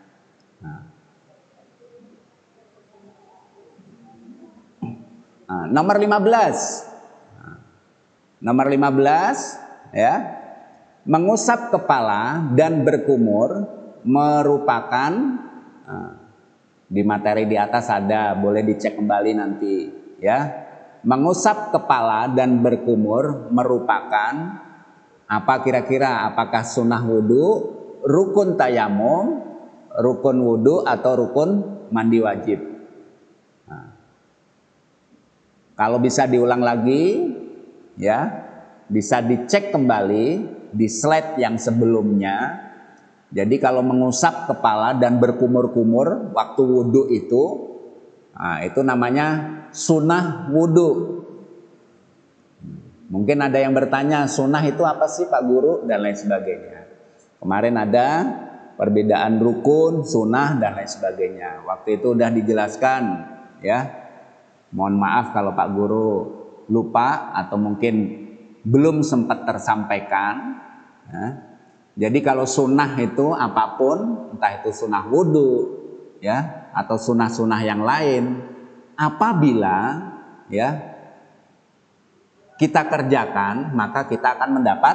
Nomor 15. Nomor 15 ya. Mengusap kepala dan berkumur merupakan, di materi di atas ada, boleh dicek kembali nanti ya. Mengusap kepala dan berkumur merupakan apa kira-kira? Apakah sunnah wudhu, rukun tayamum, rukun wudhu, atau rukun mandi wajib? Nah, kalau bisa diulang lagi, ya, bisa dicek kembali di slide yang sebelumnya. Jadi kalau mengusap kepala dan berkumur-kumur waktu wudhu itu namanya sunnah wudhu. Mungkin ada yang bertanya, sunnah itu apa sih Pak Guru, dan lain sebagainya. Kemarin ada perbedaan rukun, sunnah, dan lain sebagainya. Waktu itu udah dijelaskan ya. Mohon maaf kalau Pak Guru lupa atau mungkin belum sempat tersampaikan. Ya. Jadi kalau sunnah itu apapun, entah itu sunnah wudhu, ya, atau sunnah-sunnah yang lain, apabila ya kita kerjakan, maka kita akan mendapat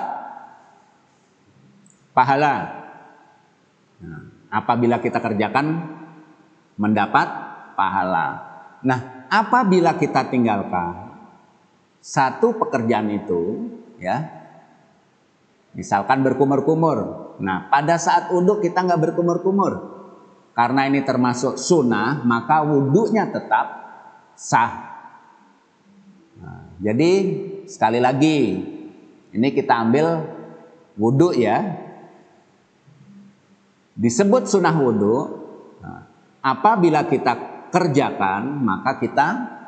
pahala. Nah, apabila kita kerjakan, mendapat pahala. Nah, apabila kita tinggalkan satu pekerjaan itu, ya, misalkan berkumur-kumur. Nah, pada saat wudhu kita nggak berkumur-kumur, karena ini termasuk sunnah, maka wudhunya tetap sah. Nah, jadi sekali lagi, ini kita ambil wudhu ya, disebut sunnah wudhu. Nah, apabila kita kerjakan, maka kita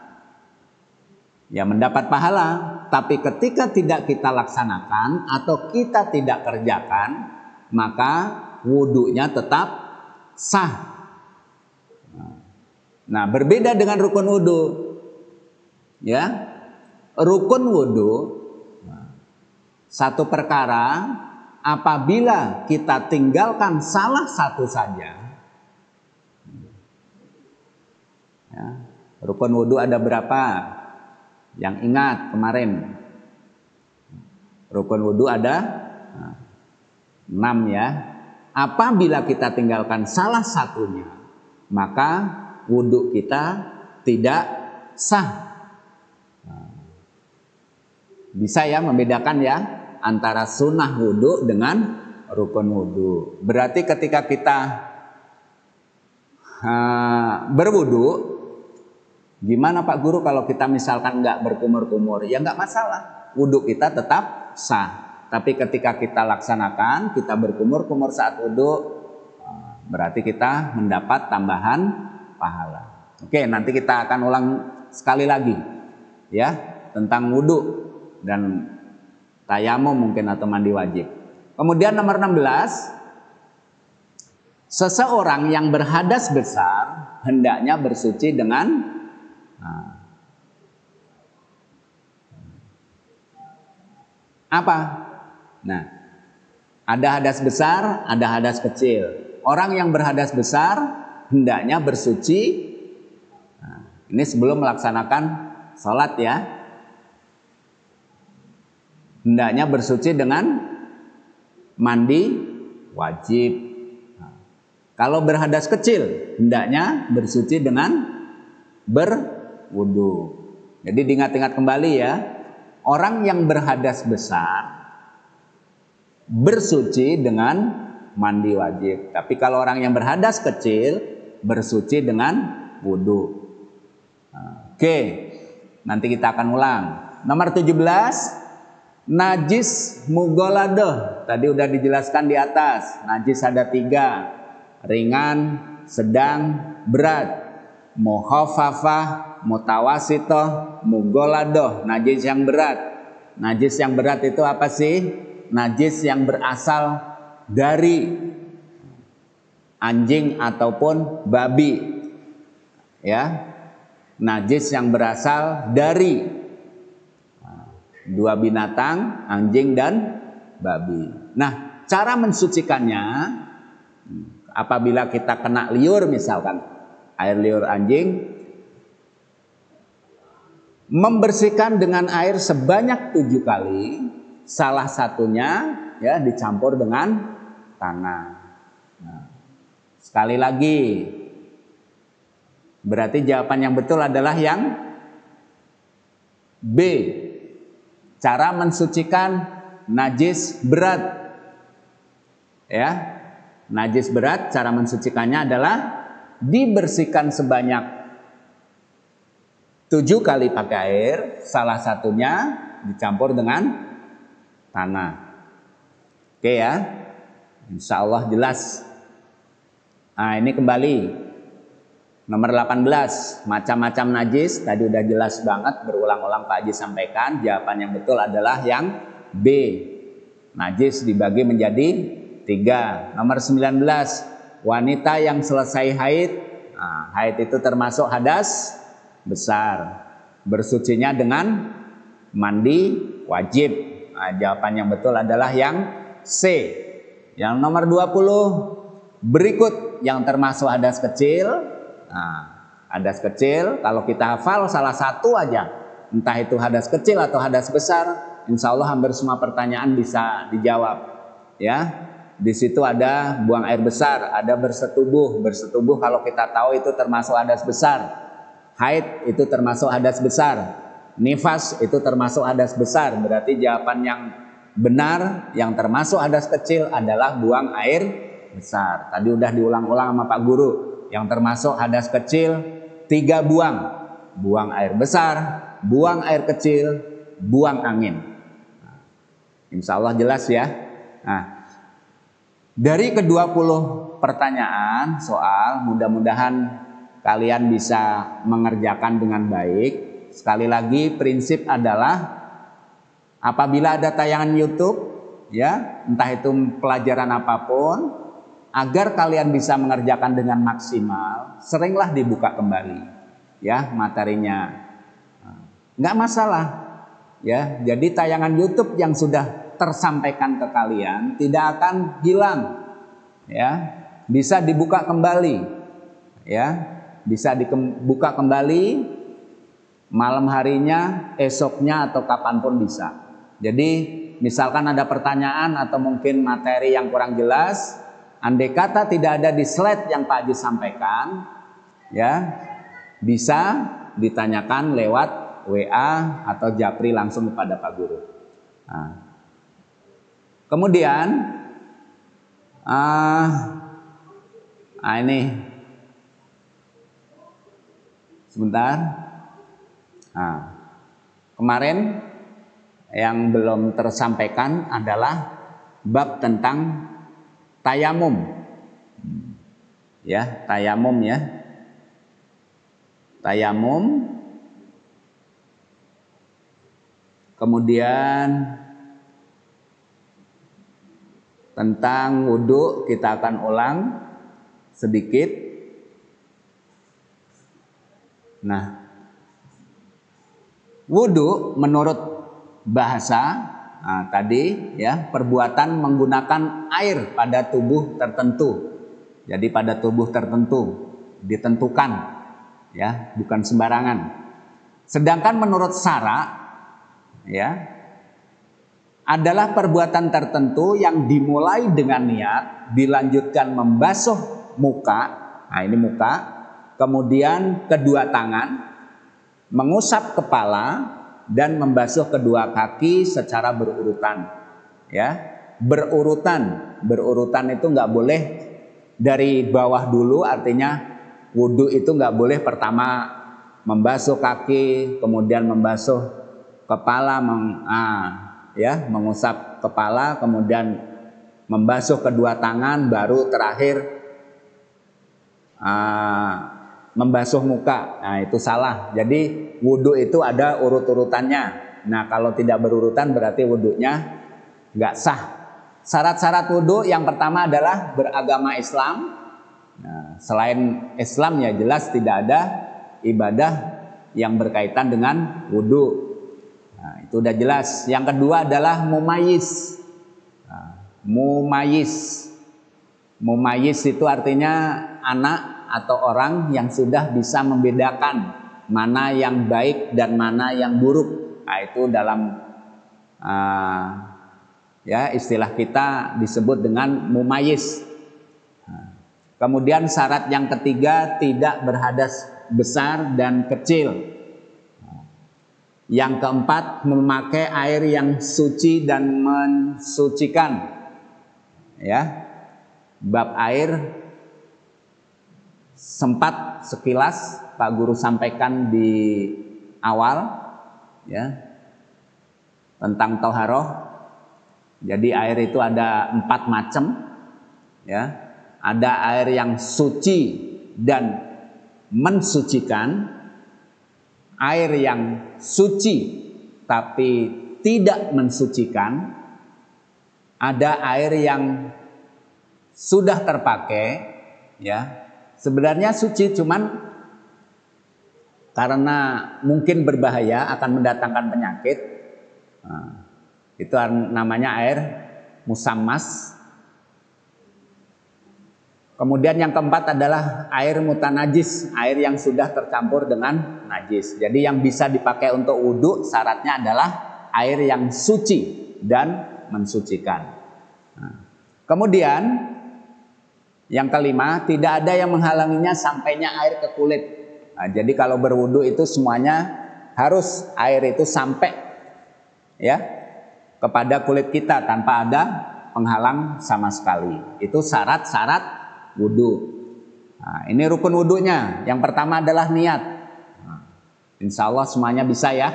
ya mendapat pahala. Tapi ketika tidak kita laksanakan atau kita tidak kerjakan, maka wudhunya tetap sah. Nah, berbeda dengan rukun wudhu. Ya, rukun wudhu satu perkara, apabila kita tinggalkan salah satu saja. Ya, rukun wudhu ada berapa? Yang ingat kemarin, rukun wudhu ada 6 ya. Apabila kita tinggalkan salah satunya, maka wudhu kita tidak sah. Bisa ya membedakan ya antara sunnah wudhu dengan rukun wudhu. Berarti ketika kita berwudhu, gimana Pak Guru kalau kita misalkan nggak berkumur-kumur? Ya nggak masalah, wudhu kita tetap sah. Tapi ketika kita laksanakan, kita berkumur-kumur saat wudhu, berarti kita mendapat tambahan pahala. Oke, nanti kita akan ulang sekali lagi ya tentang wudhu dan tayamum mungkin atau mandi wajib. Kemudian nomor 16, seseorang yang berhadas besar hendaknya bersuci dengan apa? Nah, ada hadas besar, ada hadas kecil. Orang yang berhadas besar hendaknya bersuci. Nah, ini sebelum melaksanakan sholat ya. Hendaknya bersuci dengan mandi wajib. Nah, kalau berhadas kecil, hendaknya bersuci dengan berwudu. Jadi diingat-ingat kembali ya. Orang yang berhadas besar bersuci dengan mandi wajib. Tapi kalau orang yang berhadas kecil bersuci dengan wudu. Oke, nanti kita akan ulang. Nomor 17, najis mugoladoh. Tadi udah dijelaskan di atas. Najis ada 3, ringan, sedang, berat. Mukhafafah, mutawasitoh, mugoladoh. Najis yang berat. Najis yang berat itu apa sih? Najis yang berasal dari anjing ataupun babi. Ya. Najis yang berasal dari 2 binatang, anjing dan babi. Nah, cara mensucikannya apabila kita kena liur misalkan air liur anjing, membersihkan dengan air sebanyak 7 kali, salah satunya ya dicampur dengan tanah. Nah, sekali lagi, berarti jawaban yang betul adalah yang B. Cara mensucikan najis berat. Ya, najis berat cara mensucikannya adalah dibersihkan sebanyak 7 kali pakai air, salah satunya dicampur dengan tanah. Oke ya, insya Allah jelas. Nah, ini kembali nomor 18, macam-macam najis. Tadi udah jelas banget, berulang-ulang Pak Haji sampaikan. Jawaban yang betul adalah yang B. Najis dibagi menjadi 3. Nomor 19, wanita yang selesai haid. Nah, haid itu termasuk hadas besar. Bersucinya dengan mandi wajib. Nah, jawaban yang betul adalah yang C. Yang nomor 20, berikut yang termasuk hadas kecil. Nah, hadas kecil kalau kita hafal salah satu aja, entah itu hadas kecil atau hadas besar, insya Allah hampir semua pertanyaan bisa dijawab. Ya, di situ ada buang air besar, ada bersetubuh. Bersetubuh kalau kita tahu itu termasuk hadas besar. Haid itu termasuk hadas besar. Nifas itu termasuk hadas besar. Berarti jawaban yang benar yang termasuk hadas kecil adalah buang air besar. Tadi udah diulang-ulang sama Pak Guru. Yang termasuk hadas kecil 3 buang. Buang air besar, buang air kecil, buang angin. Insya Allah jelas ya. Nah, dari ke-20 pertanyaan soal, mudah-mudahan kalian bisa mengerjakan dengan baik. Sekali lagi prinsip adalah apabila ada tayangan YouTube, ya, entah itu pelajaran apapun, agar kalian bisa mengerjakan dengan maksimal, seringlah dibuka kembali, ya, materinya. Nggak masalah, ya. Jadi tayangan YouTube yang sudah tersampaikan ke kalian tidak akan hilang, ya. Bisa dibuka kembali, ya. Bisa dibuka kembali. Malam harinya, esoknya, atau kapanpun bisa. Jadi misalkan ada pertanyaan atau mungkin materi yang kurang jelas, andai kata tidak ada di slide yang Pak Haji sampaikan, ya, bisa ditanyakan lewat WA atau japri langsung kepada Pak Guru. Nah, kemudian ini sebentar. Nah, kemarin yang belum tersampaikan adalah bab tentang tayamum. Ya, tayamum ya. Tayamum. Kemudian tentang wudhu kita akan ulang sedikit. Nah, wudhu menurut bahasa tadi ya, perbuatan menggunakan air pada tubuh tertentu. Jadi pada tubuh tertentu ditentukan, ya, bukan sembarangan. Sedangkan menurut syara, ya, adalah perbuatan tertentu yang dimulai dengan niat, dilanjutkan membasuh muka. Nah, ini muka, kemudian kedua tangan, mengusap kepala dan membasuh kedua kaki secara berurutan, ya, berurutan itu nggak boleh dari bawah dulu, artinya wudhu itu nggak boleh pertama membasuh kaki, kemudian membasuh kepala, mengusap kepala, kemudian membasuh kedua tangan, baru terakhir membasuh muka. Nah, itu salah. Jadi wudhu itu ada urut-urutannya. Nah, kalau tidak berurutan berarti wudhunya nggak sah. Syarat-syarat wudhu yang pertama adalah beragama Islam. Nah, selain Islam ya jelas tidak ada ibadah yang berkaitan dengan wudhu. Nah, itu udah jelas. Yang kedua adalah mumayyiz. Nah, mumayyiz itu artinya anak atau orang yang sudah bisa membedakan mana yang baik dan mana yang buruk. Nah, itu dalam ya istilah kita disebut dengan mumayyiz. Kemudian syarat yang ketiga, tidak berhadas besar dan kecil. Yang keempat, memakai air yang suci dan mensucikan. Ya, bab air sempat sekilas Pak Guru sampaikan di awal, ya, tentang toharoh. Jadi air itu ada 4 macam, ya. Ada air yang suci dan mensucikan, air yang suci tapi tidak mensucikan, ada air yang sudah terpakai, ya. Sebenarnya suci, cuman karena mungkin berbahaya, akan mendatangkan penyakit. Itu namanya air musammas. Kemudian yang keempat adalah air mutanajis, air yang sudah tercampur dengan najis. Jadi yang bisa dipakai untuk wudhu syaratnya adalah air yang suci dan mensucikan. Kemudian yang kelima, tidak ada yang menghalanginya sampainya air ke kulit. Jadi kalau berwudhu itu semuanya harus air itu sampai ya kepada kulit kita tanpa ada penghalang sama sekali. Itu syarat-syarat wudhu. Ini rukun wudhunya. Yang pertama adalah niat. Insya Allah semuanya bisa ya.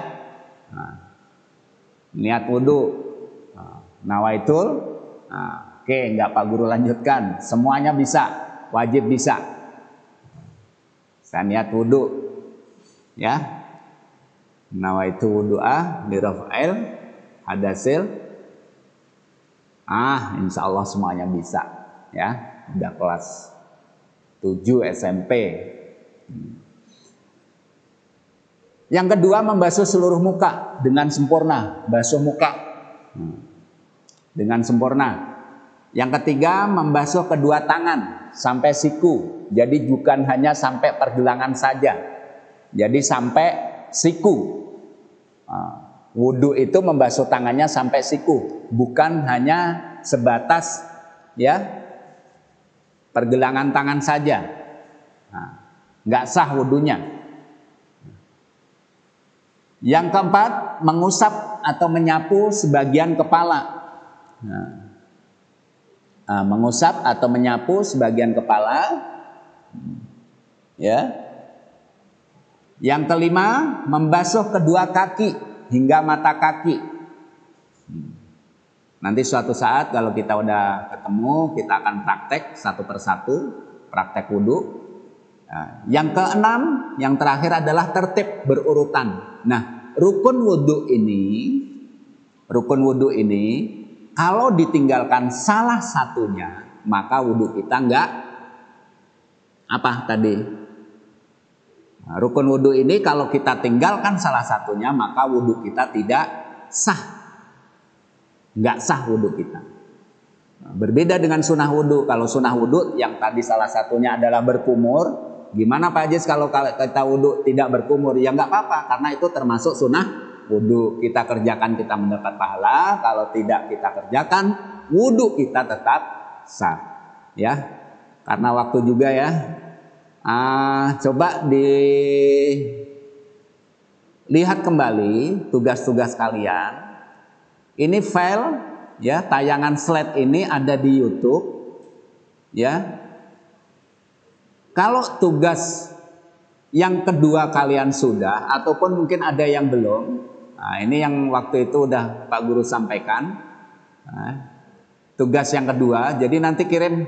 Niat wudhu. Nawaitul. Oke, enggak Pak Guru lanjutkan. Semuanya bisa, wajib bisa. Saya niat wudhu. Ya. Nawaitu wudhu'a liraf'il hadasil. Insya Allah semuanya bisa. Ya. Udah kelas 7 SMP. Yang kedua, membasuh seluruh muka dengan sempurna, basuh muka dengan sempurna. Yang ketiga, membasuh kedua tangan sampai siku. Jadi bukan hanya sampai pergelangan saja. Jadi sampai siku. Wudhu itu membasuh tangannya sampai siku, bukan hanya sebatas ya pergelangan tangan saja. Nggak sah wudhunya. Yang keempat, mengusap atau menyapu sebagian kepala. Mengusap atau menyapu sebagian kepala. Ya. Yang kelima, membasuh kedua kaki hingga mata kaki. Nanti suatu saat kalau kita udah ketemu, kita akan praktek satu persatu, praktek wudhu. Yang keenam, yang terakhir adalah tertib berurutan. Nah, rukun wudhu ini, kalau ditinggalkan salah satunya, maka wudhu kita enggak apa tadi? Rukun wudhu ini kalau kita tinggalkan salah satunya, maka wudhu kita tidak sah. Nggak sah wudhu kita. Berbeda dengan sunnah wudhu. Kalau sunnah wudhu yang tadi salah satunya adalah berkumur. Gimana Pak Ajis kalau kita wudhu tidak berkumur? Ya nggak apa-apa, karena itu termasuk sunnah wudhu. Kita kerjakan, kita mendapat pahala. Kalau tidak kita kerjakan, wudhu kita tetap sah. Ya, karena waktu juga ya. Coba dilihat kembali tugas-tugas kalian. Ini file ya, tayangan slide ini ada di YouTube ya. Kalau tugas yang kedua kalian sudah ataupun mungkin ada yang belum. Ini yang waktu itu udah Pak Guru sampaikan. Tugas yang kedua, jadi nanti kirim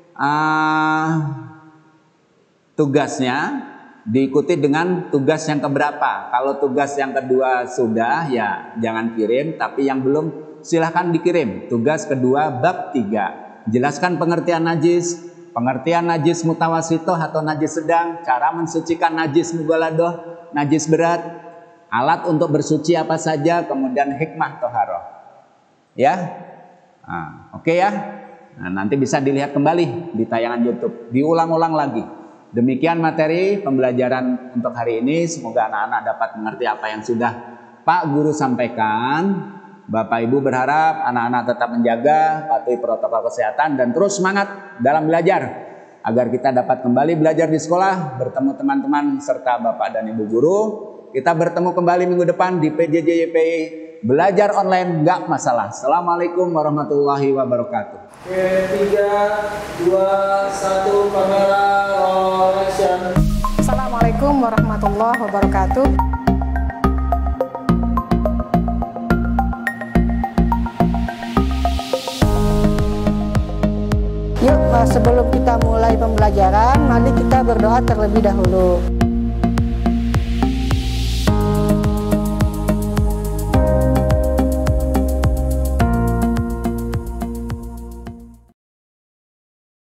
tugasnya diikuti dengan tugas yang keberapa. Kalau tugas yang kedua sudah, ya jangan kirim. Tapi yang belum, silahkan dikirim. Tugas kedua bab 3. Jelaskan pengertian najis, pengertian najis mutawasitoh atau najis sedang, cara mensucikan najis mughalladoh, najis berat, alat untuk bersuci apa saja, kemudian hikmah toharoh. Ya, oke ya. Nanti bisa dilihat kembali di tayangan YouTube, diulang-ulang lagi. Demikian materi pembelajaran untuk hari ini. Semoga anak-anak dapat mengerti apa yang sudah Pak Guru sampaikan. Bapak Ibu berharap anak-anak tetap menjaga, patuhi protokol kesehatan dan terus semangat dalam belajar. Agar kita dapat kembali belajar di sekolah, bertemu teman-teman serta Bapak dan Ibu Guru. Kita bertemu kembali minggu depan di PJJ YPI. Belajar online nggak masalah. Assalamualaikum warahmatullahi wabarakatuh. Oke, 3, 2, 1, kamera, roll action. Assalamualaikum warahmatullahi wabarakatuh. Yuk, sebelum kita mulai pembelajaran, mari kita berdoa terlebih dahulu.